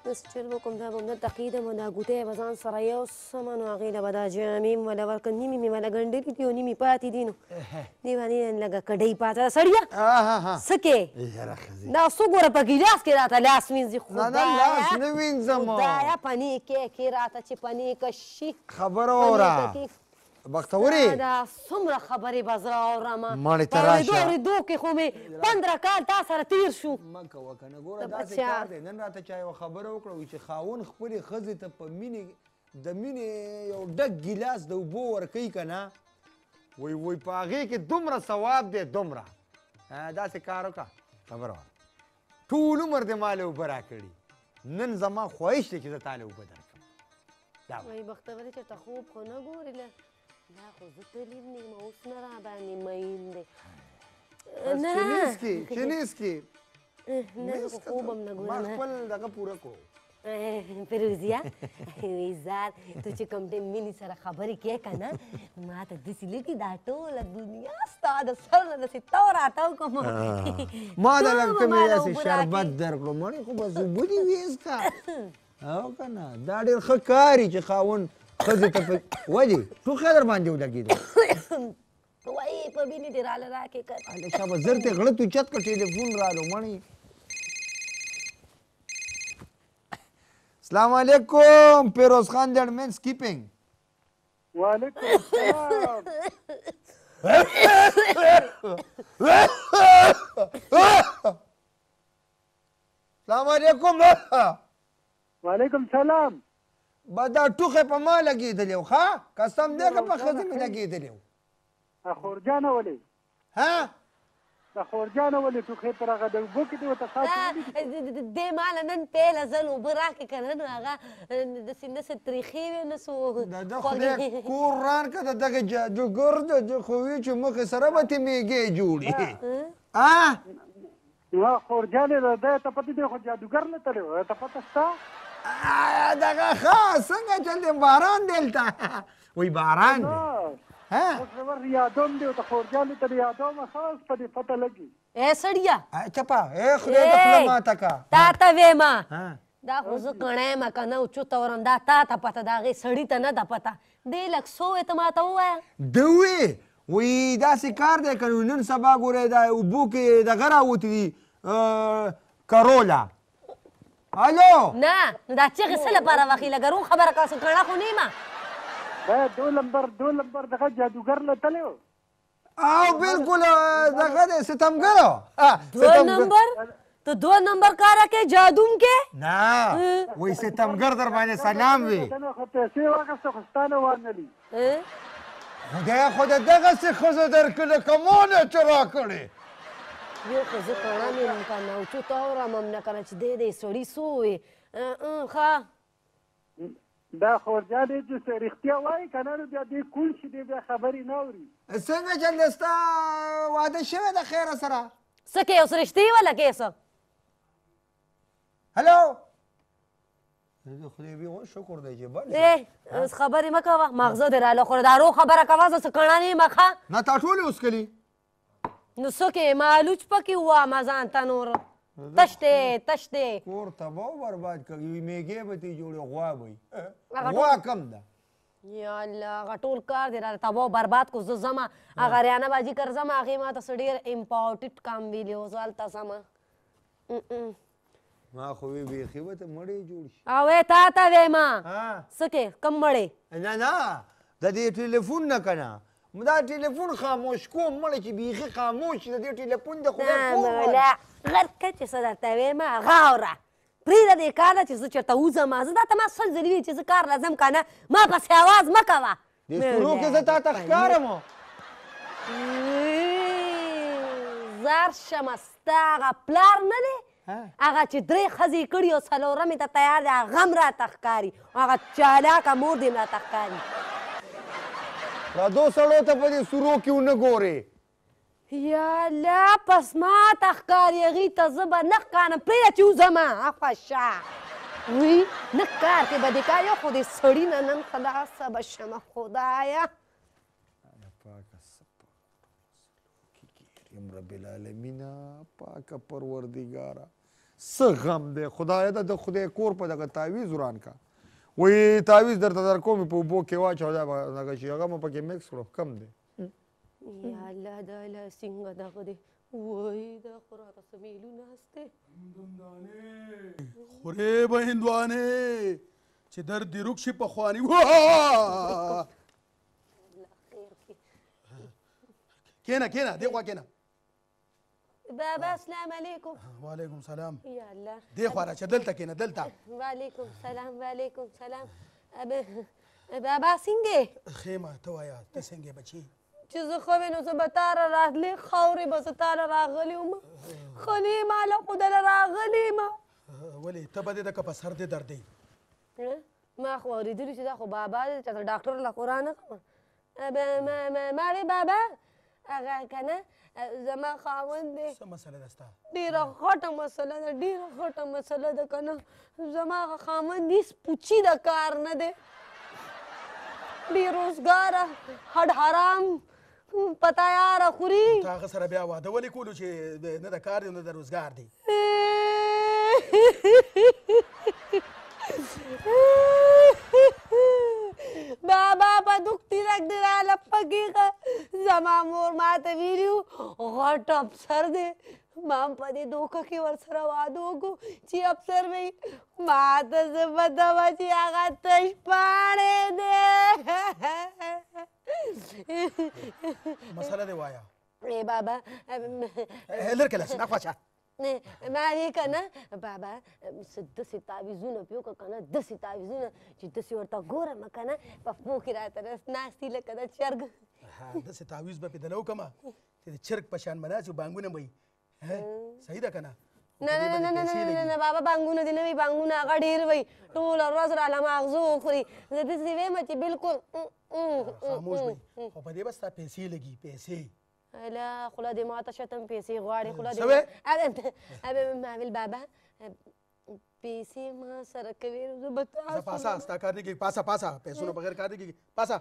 داسې چل وکړم دا به همدلته کښېږدم دا ګوتی به ځان سره یوسم نو هغې له به دا جامې مې وله ورکړم نیمې مې وله ګنډلي دي او نیمې پاتې دي نو دې باندې لږه کډۍ پاته ده سړیه څه کې دا څو ګوره په ګیلاس کې راته لاس وینځي خدایه پنې کې راته چې پنې کشي خبره وره بختورې دا څومره خبرې به زه اورم ماڼۍ ته راشه په اورېدو کې خو مې 15 کال تا سره تېر شو مه کوه که نه ګوره داسې کار دی نن راته چا یوه خبره وکړه وایي چې خاوند خپلې ښځې ته په مینې د مینې یو ډک ګیلاس د اوبو ورکوي که نه وایي په هغې کې دومره ثواب دی دومره داسې کار وکړه خبره وه ټول عمر دې ما له اوبه راکړي نن زما خواهش دی چې زه تا له اوبه درکړم وایي بختورې چېرته خوب خو نه ګورې دا خو زه تللی یم اوس نه را باندې مین دی چینیز کې نه زه خو خوب هم نه ګورم ما خپل دغه پوره کړو فیروزیه وی ځار ته چې کوم ټیم مینې سره خبرې کوې که نه ما ته داسې لګي دا ټوله دنیا ستا د سر نه داسې تاو راتاو کوم ما د لږ مې داسې شربت درکړو مړې خو بس اوبه دې ویسته او که نه دا ډېر ښه کار چې خاوند ښځې ته ولې ټوخی در باندې ولګېده وایي په مینې دې راله راکې که هلکه به زر ته غړه تو چت که ټلیفون رالو مړې السلام علیکم فیروز خان جرمن سکیپنگ وعلیکم السلام السلام علیکم وعلیکم سلام با دا ټوخی په ما لګېدلی و ښه قسم دی که په ښځې مې لګېدلی و خورجانه ولې ها د خورجانه ولې ټوخی پر هغه د اوبو کې دې ورته خاص دې ماله نن پیله ځل اوبه راکړې که نه نو هغه داسې نه څه تریخې وې نه څه د ده خدای کور ران که د دغه جادوګر د خو وي چې مخې سره به تې میږې جوړې خورجانې د ده ته پته دی خو جادوګر نه تللی و ته پته شته دغه ښه څنګه چل دی باران دی هلته وایي باران دی اوس یادوم دی ته خورجانې ته یادومه خاص په دې پته لګي سړیه چپه خدای ته خوله ماته که تا ته ویمه دا خو زه کڼی یم که نه اوچوته ورم دا تا ته پته د هغې سړي ته نه ده پته دې لږ څه وې ته ما ته ووایه ده وې وایي داسې کار دی که نن سبا ګورئ دا اوبو کې دغه راوتي دي کرولا الو نه دا چغې څه لپاره وخي لږه روغ خبره کوه څه کڼه خو نه یم دو نمبر دغه جادوګر له تللی و او بالکل دغه دی ستمګرو دو نمبر تو 2 نمبر کار کې جادوم کې نه وایي ستمګر در باندې سلام وي خو پیسې واخیسته خو ستا نه وانلي خدای خو د دغسې ښځه درکړې که ما نه چې راکړې یو خو زه کڼه مې یم که نه اوچوته اورم هم نه که نه چې دی سړي څه ووې ښه دا خورجانې چې رښتیا وایي که نه نو بیا دې کول شي دی بیا خبرې نه اوري څنګه چل دی ستا واده شوی د خیره سره څه کې اوس رښتې وله کې څه هلو خدای بیا شکر دی چې بل اوس خبرې مه کوه مغزه دې راله خوره دا روغ خبره کوه زه څه کڼه نه یم ښه نه تا ټولې اوسکلي نو څه کې مالوچ پکې ووامه ځان ته نور تش دی کور تباه و برباد کوي میږې به ترې جوړې غوا به وي غوا کم ده یا الله هغه ټول کار دی راته تباه برباد کو زه ځمه هغه ریانه باجي کر ځمه هغې ما ته څه ډېر امپارټنټ کام ویلی و زه هلته ځمه ما خو وی بیخي به ته مړی جوړ شي او تا ته ویمه څه کې کم مړی نه د دې ټلیفون نه که نه دا ټلیفون خاموش کوم مړی چې بیخي خاموش د دې ټلیفون د خدای مولا غرکه چې څه درته ویمه هغه اوره پرېږده دې کار ده چې زه چېرته وځم زه دا ته ما سل ځلي وي چې زه کار له ځم که نه ما پسې اواز مه کوه دې سرو کې زه تا ته ښکارم زار شمه ستا هغه پلار نه دی هغه چې 3 ښځې کړي او 4مې ته تیار دی هغه هم راته ښکاري هغه چالاکه مور دې هم راته ښکاري پردو سړو ته په دې سرو کې ونه ګورې یا الله پس ما ته ښکاري هغې ته زه به نه ښکارم پرېږده چې وځمه عفه شه وی نه کار کې به دې کار یو خو دې سړي نه نن خلاصه به شمه خدایه یم رب العالمینا پاکه پروردګاره څه غم دی خدایه د خدای کور په دغه تعویض وران کا وایي تعویض درته درکوم په اوبو کې واچوه دا به دغه شي هغه مو پکې مکس کړو کم دی یا الله دا لا څنګه دغه دی وای دا خو راته څه میلو ناست دی خورې به هندوانې چې درد دې روک شي پخواني کېنه کېنه دې خوا کېنه بابا السلام علیکم وعلیکم سلام یا الله دې خوا راشه دلته کېنه دلته وعلیکم سلام وعلیکم سلام بابا څنګه ښې ما ته وایه ته څنګه بچي چې زه ښه وې نو زه به تا را راتلې خاورې به زه تا را راغلې وم خلې ماله خو دله راغلې ما ولې ته به دې ده که په سر دې درد دی ما خو اورېدلي چې دا خو بابا دی چاته ډاکټر له خو رانه کړم ما وې بابا هغه که نه زما خاوند دی څه مسله ده ستا ډېره غټه مسله ده ډېره غټه مسله ده که نه زما هغه خاوند هېڅ پوچي د کار نه دی بې روزګاره هډ حرام په تیاره خوري تا هغه سره بیا واده ولې کولو چې نه د کار دی نه د روزګار دی بابا په دوک تیرک دی راله پکېږه زما مور ماته ویلي وو غټ افسر دی ما هم په دې دوکه کې ورسره واده وکړو چې افسر وي ما ته څه پته وه چې هغه تش پاڼې دی مسله دې وایه ای بابا لرې کله نه خواشه ما وی که نه بابا داسې تعویضونه پې وکړه که نه داسې تعویضونه چې داسې ورته ګورم که نه په پښو کې راته ناست دي لکه د چرګ داسې تعویض به پې دله وکړمه چې د چرګ په شان به ناست وي بانګونه به وي صحیح ده که نه نه بابا بانګونه دې نه وي بانګونه هغه ډېر وي ټوله ورځ راله ماغزه وخوري زه داسې ویمه چې بلکل خاموش وي خو په دې به ستا پیسې لګي پیسې لا خوله دې ماته شتم پیسې غواړي خوله دې ما ویل بابا پیسې ما سره کوي زه به زه پاسه ستا کار نه کېږي پاسه پاسه پیسو نه بغیر کار نه کېږي پاسه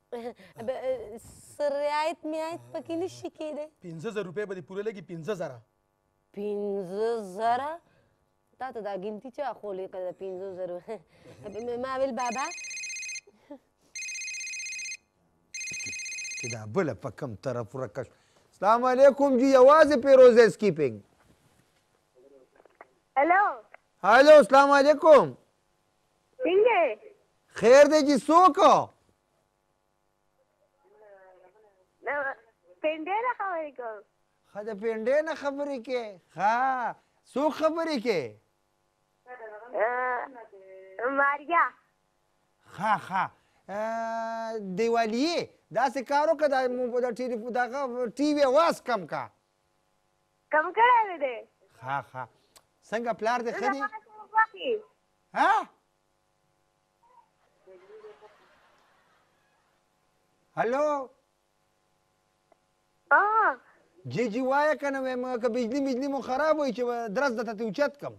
رعایت میعایت پکې نه شي کېدی 15,000 روپۍ به دې پوره لګي 15,000 15,000 تا ته دا ګنتي چا خولې که د 15,000 ما ویل بابا چې دا بله په کم طرف ورکه شو السلام علیکم جی یوازې پیروزه سکیپنګ هلو هلو السلام علیکم څنګه خیر دی جی څوک پنډې نه خبرې کوم ښه د پنډې نه خبرې کې ښه څوک خبرې کې ماریا ښه ښه دیوالیې داسې کار وکړه دغه ټي وي اواز کم کا کم کړی دی ښه ښه څنګه پلار دې ښه دی خوښي ها هلو جی جی وایه که نه وایم که بجلي مو خراب وي چې درس درته ترې اوچت کړم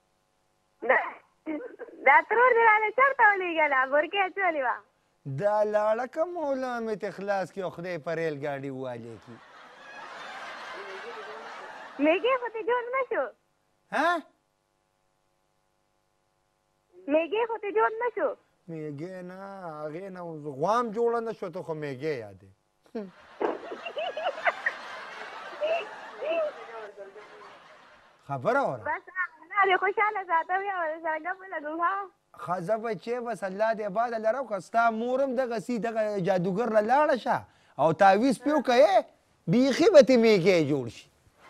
دا ترور دې راله چېرته ولېږله بورکې اچولې وه دا لاړه که مولا مې ته خلاص کړي او خدای په ریل ګاډي والې کړي میږي خو دې جوړ نه شو ها میږي خو دې جوړ نه شو میږی نه هغې نه غوام جوړه نه شو ته خو میږی یادې خبره وره بس الله دې خوشحاله ساتم یا ورسره ګپه لګو ها ښځه بچې بس الله دې باده لره وکړه ستا مور هم دغسې دغه جادوګر له لاړه شه او تعویض پې وکړه بیخي به تې میږی جوړ شي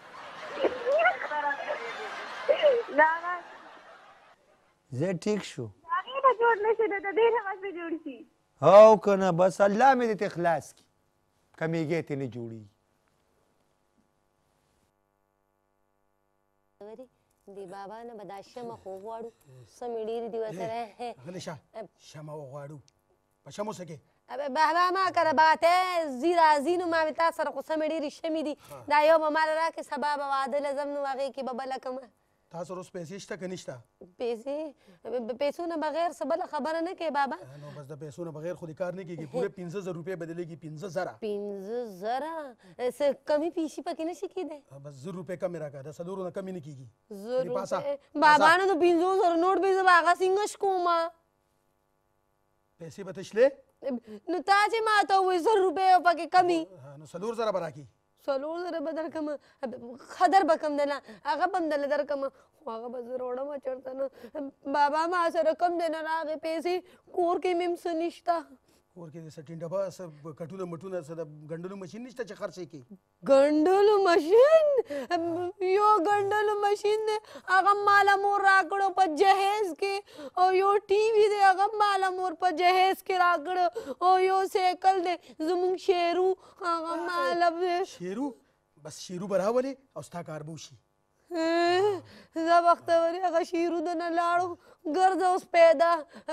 زه ټیک شو هغې به جوړ نه شي نو د دې نه بس به جوړ شي او که نه بس الله مې دې ته خلاص کړي که میږی تې نه جوړېږي د بابا نه به دا شمه خو غواړو سمې ډېرې دي ورسره غلی شه شمه وغواړو په شمو څه کې بابا ما کره باته زی راځي نو ما مې تا سره خو سمې ډېرې شمې دي دا یو به ماله راکړې سبا به واده له ځم نو هغې کې به بله کړمه تا سره اوس پیسې شته که نشته؟ پیسو نه بغیر څه بله خبره نه کوې بابا. نو بس د پیسو نه بغیر خو دې کار نه کېږي. پوره 15,000 روپۍ بدلېږي. 15,000 15,000 څه کمی پیسې پکې نشي کېدی؟ بس 1000 روپۍ کمې راکړه. د 100 نه کمې نه کېږي. 1000 روپۍ بابا نو د 15,000 نوټ به زه به هغه څنګه شکومه؟ پیسې به تشلې؟ نو تا چې ما ته ووایې 1000 روپۍ پکې کمي نو 4,000 به راکړي. 4,000 به درکړم. ښه در به کم دی نه هغه به هم درله درکړم خو هغه به زه راوړم چېرته نه. بابا ما سره کم دی نه راغې پیسې کور کې مې هم څه نشته. کور کې د څه ټینډبه څه کټونه مټونه څه د ګنډلو ماشین نشته چې خرڅ یې کړي؟ ګنډلو ماشین یو ګنډلو ماشین دی هغه ماله مور راکړو په جهیز کې او یو ټي وي دی هغه ماله مور په جهیز کې راکړو او یو سایکل دی زمونږ شیرو هغه ماله شیرو بس شیرو به راولې او ستا کار به وشي. زه بختوري هغه شیرو د نه لاړو ګرځه اوس پیدا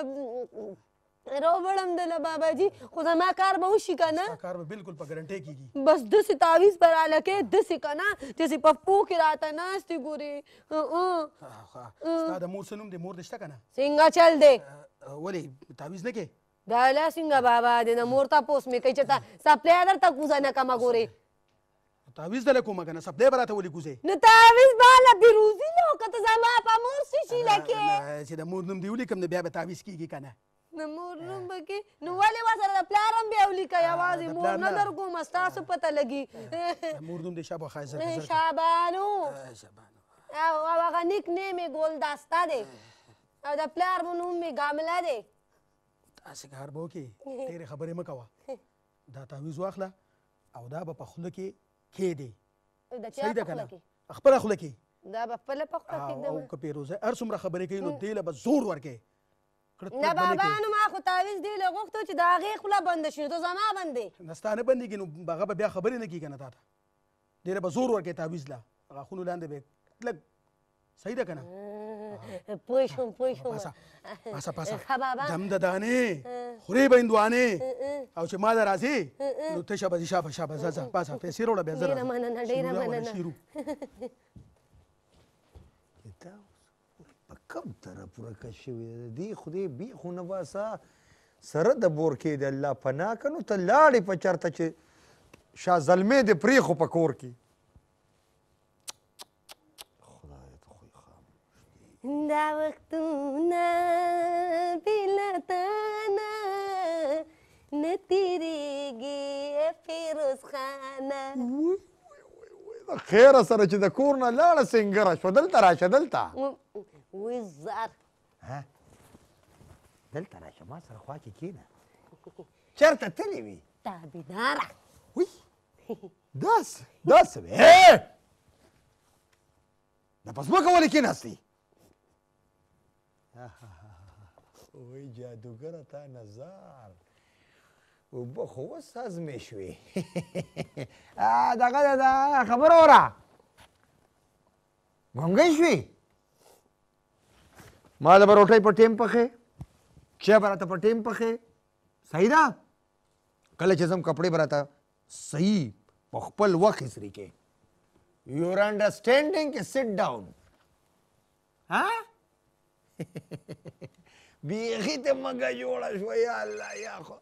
راوړم دله باباجي خو زما کار به وشي که نه؟ کار به بالکل په ګرنټۍ کېږي. بس داسې تعویض به راله کې داسې که نه چې په پښو کې راته ناستې ګورې. ستا د مور څه نوم دی؟ مور دې شته که نه؟ څنګه چل دی؟ ولې تعویض نه کې؟ دا لا څنګه بابا دی د مور تپوس مې کوي چې تا سپلی درته کوزه نه کمه ګورې. تعویض دله کومه که نه سپلی به راته ولې کوزې؟ نو تعویض به هله پیروزي نه و که ته زما په مور څه شي لکې چې د مور نوم دې ولیکم نو بیا به تعویض کېږي که نه؟ د مور نوم به کې نو ولې ورسره د پلار هم بیا ولیکه یوازې مور نه در کومه ستاسو پته لګي. مور نوم دې شابه ښایسته شابانو او هغه نیک نیم یې ګلدسته دی او د پلار نوم مې ګامله دی. داسې کار به وکړې ډېرې خبرې مه کوه. دا تعویض واخله او دا به په خوله کې کښېږدې. صحیح ده که نه؟ خپله خوله کې دا به خپله په خوله کښېږدم. او که پیروزه هر څومره خبرې کوي نو دې له به زور ورکړې. نه بابا نو ما خو تعویض دې له غوښتو چې د هغې خوله بنده شي نو ته زما بندې. نه ستا نه بندېږي نو هغه به بیا خبرې نه کېږي که نه تا ته. ډېره به زور ورکړې تعویض له غاښونو لاندې به لږ صحیح ده که نه؟ پوه شوم پوه شوم. پاسه پاسه ښه بابا دم د دانې خورې به هندوانې او چې ما ته راځې نو تشه به دې شابه شابه ځه ځه پاسه پیسې راوړه بیا ډېره مننه ډېره مننه. شیرو په کوم طرف ورکه شوې ده د دې خدای بیخو نه باسه سره د بور کې د الله پناه که نو ته لاړې په چرته چې شاه زلمې دې پرېښو په کور کې. خدای ته خو یې خاموش دا وختونه بېله تا نه نه تېرېږي فیروز خانه. د خیره سره چې د کور نه لاړه سنګره شوه دلته راشه دلته وی زر دلته راشه ما سره خوا کې کښېنه. چېرته تللې وې؟ تابعداره وی داسې وې دا په ځمکه ولې کښېناستې؟ وی جادوګره تا نظر اوبه خو اوس هضمې شوې. دغه د خبره وره ګونګۍ شوې. ما له به روټۍ په ټیم پخې چای به راته په ټیم پخې صحیح ده. کله چې ځم کپړې به راته صحیح په خپل وخت اسري کې. یور انډرسټینډینګ کې سیټ ډاون بیخي ته مګه جوړه شوه یا الله یا خو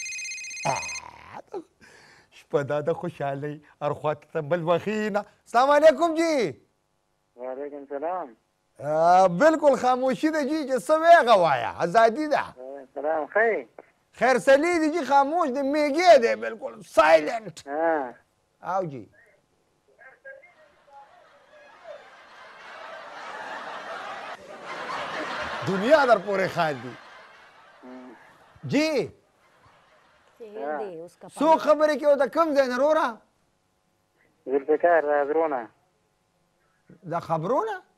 شپه دا د خوشحالۍ هر خوا ته بل وخینه. السلام علیکم جی. وعلیکم سلام. بالکل خاموشي ده جی چې څه ویغه وایه ازادي ده. سلام خیر. خیر سلی دی جی خاموش دی میگه ده بالکل سایلنٹ. آو جی دنیا در پورے خیال دی جی سو خبرې کې او د کم ځای نه وروره ذوالفقار رازرونه دا خبرونه